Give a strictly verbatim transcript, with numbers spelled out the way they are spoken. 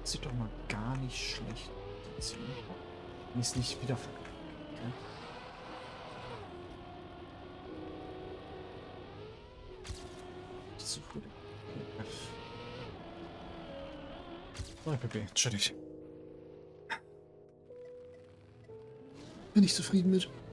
sieht doch mal gar nicht schlecht aus. Wenn ich es nicht wieder ver... Okay. Zu früh. Nein, P P, entschuldigt. Bin ich zufrieden mit.